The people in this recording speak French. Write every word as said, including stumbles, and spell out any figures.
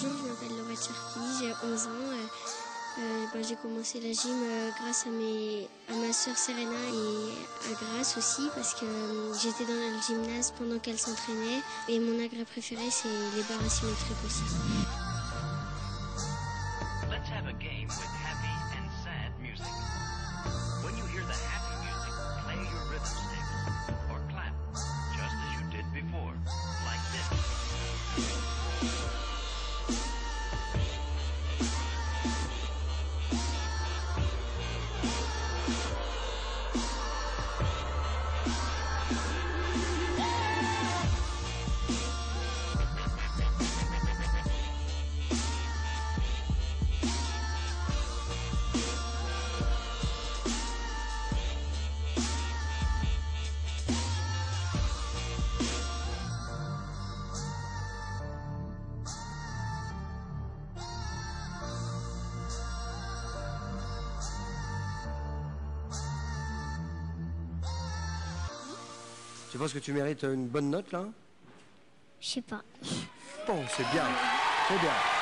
Bonjour, je m'appelle Laurette Charpie, j'ai onze ans. Euh, euh, ben, j'ai commencé la gym euh, grâce à, mes, à ma soeur Serena et à Grace aussi parce que euh, j'étais dans le gymnase pendant qu'elle s'entraînait. Et mon agrès préféré, c'est les barres asymétriques aussi. Let's have a game with happy and sad music. When you hear the happy music, play your rhythm sticks or clap, just as you did before, like this. Tu penses que tu mérites une bonne note là? Je sais pas. Bon, c'est bien, c'est bien.